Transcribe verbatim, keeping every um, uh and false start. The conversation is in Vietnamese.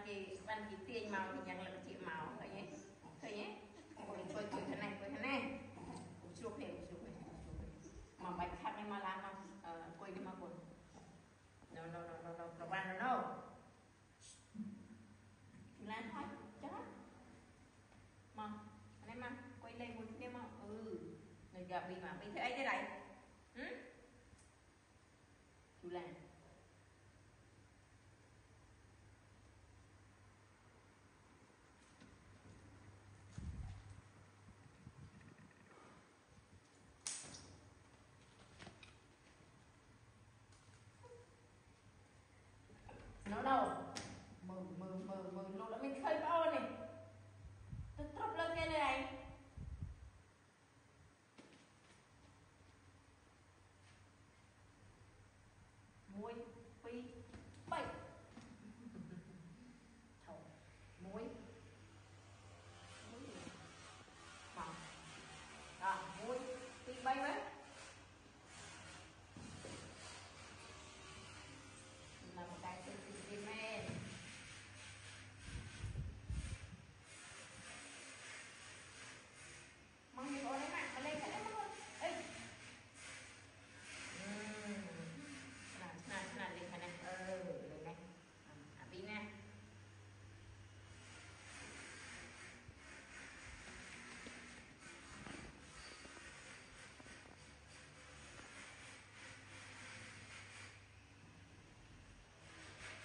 chị ban chị tiền màu thì nhận là chị màu thấy nhé thấy nhé ôi tôi chịu thế này tôi thế này chụp hiểu chụp mà bạch khác em mà làm không quay đi mà quần no no no no no no ban no no làm thôi chết mà anh em ăn quay lên một thêm mà ừ người gặp bị mà bị thế ấy thế này